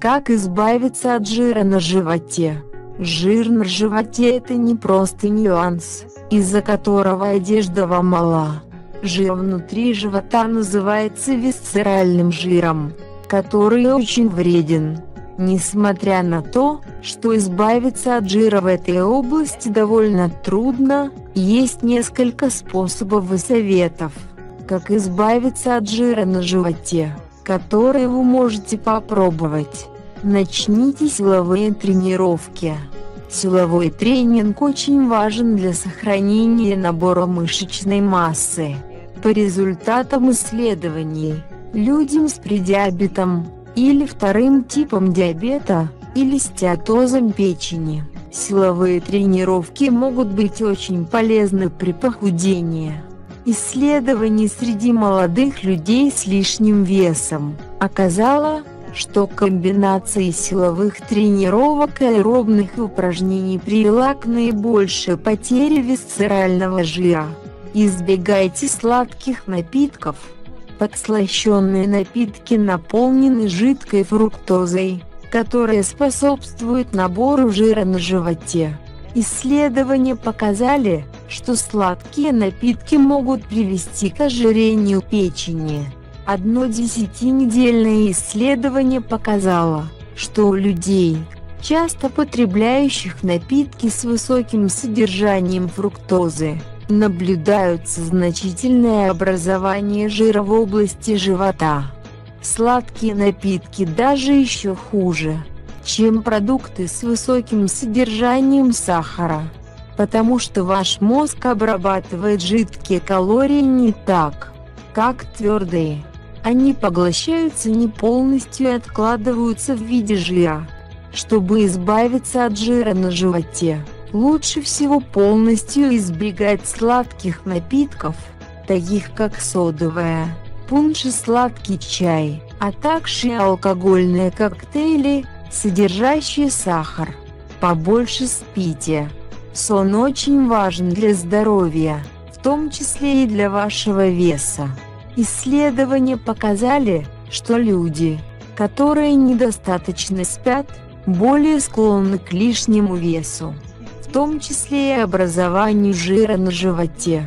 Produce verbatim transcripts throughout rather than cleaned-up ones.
Как избавиться от жира на животе? Жир на животе – это не просто нюанс, из-за которого одежда вам мала. Жир внутри живота называется висцеральным жиром, который очень вреден. Несмотря на то, что избавиться от жира в этой области довольно трудно, есть несколько способов и советов, как избавиться от жира на животе, которые вы можете попробовать. Начните силовые тренировки. Силовой тренинг очень важен для сохранения набора мышечной массы. По результатам исследований, людям с предиабетом, или вторым типом диабета, или стеатозом печени, силовые тренировки могут быть очень полезны при похудении. Исследование среди молодых людей с лишним весом оказало, что комбинация силовых тренировок и аэробных упражнений привела к наибольшей потере висцерального жира. Избегайте сладких напитков. Подслащенные напитки наполнены жидкой фруктозой, которая способствует набору жира на животе. Исследования показали, что сладкие напитки могут привести к ожирению печени. Одно десятинедельное исследование показало, что у людей, часто потребляющих напитки с высоким содержанием фруктозы, наблюдаются значительное образование жира в области живота. Сладкие напитки даже еще хуже, чем продукты с высоким содержанием сахара, потому что ваш мозг обрабатывает жидкие калории не так, как твердые. Они поглощаются не полностью и откладываются в виде жира. Чтобы избавиться от жира на животе, лучше всего полностью избегать сладких напитков, таких как содовая, пунш и сладкий чай, а также и алкогольные коктейли, содержащие сахар. Побольше спите. Сон очень важен для здоровья, в том числе и для вашего веса. Исследования показали, что люди, которые недостаточно спят, более склонны к лишнему весу, в том числе и образованию жира на животе.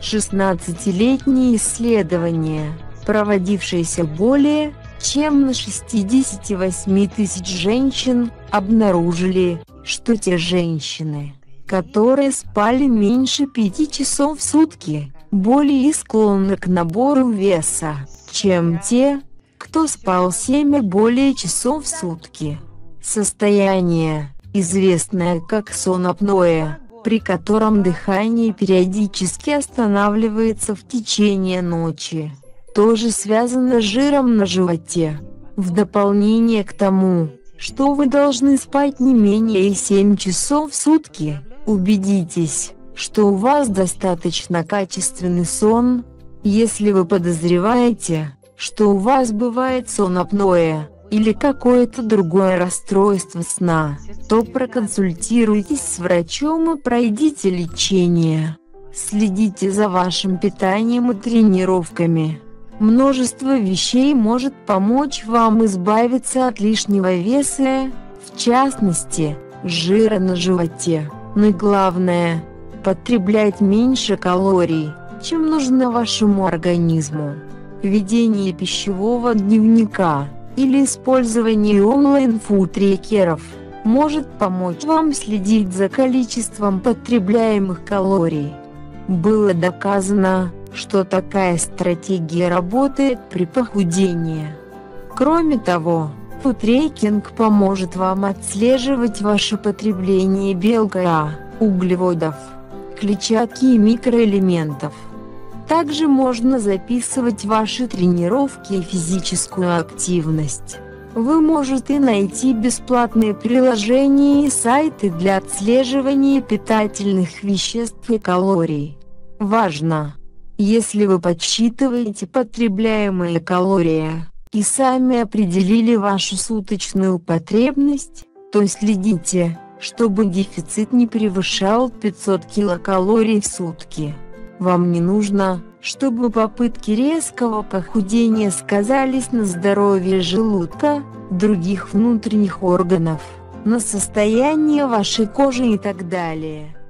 шестнадцатилетние исследования, проводившиеся более чем на шестидесяти восьми тысяч женщин, обнаружили, что те женщины, которые спали меньше пяти часов в сутки, более склонны к набору веса, чем те, кто спал семь и более часов в сутки. Состояние, известное как сон апноэ, при котором дыхание периодически останавливается в течение ночи, тоже связано с жиром на животе. В дополнение к тому, что вы должны спать не менее семь часов в сутки, убедитесь, что у вас достаточно качественный сон. Если вы подозреваете, что у вас бывает сон апноэ, или какое-то другое расстройство сна, то проконсультируйтесь с врачом и пройдите лечение. Следите за вашим питанием и тренировками. Множество вещей может помочь вам избавиться от лишнего веса, в частности, жира на животе. Но главное – потреблять меньше калорий, чем нужно вашему организму. Ведение пищевого дневника или использование онлайн-фуд-трекеров может помочь вам следить за количеством потребляемых калорий. Было доказано, что такая стратегия работает при похудении. Кроме того, фуд-трекинг поможет вам отслеживать ваше потребление белка, углеводов, клетчатки и микроэлементов. Также можно записывать ваши тренировки и физическую активность. Вы можете найти бесплатные приложения и сайты для отслеживания питательных веществ и калорий. Важно! Если вы подсчитываете потребляемые калории и сами определили вашу суточную потребность, то следите, чтобы дефицит не превышал пятьсот килокалорий в сутки. Вам не нужно, чтобы попытки резкого похудения сказались на здоровье желудка, других внутренних органов, на состоянии вашей кожи и так далее.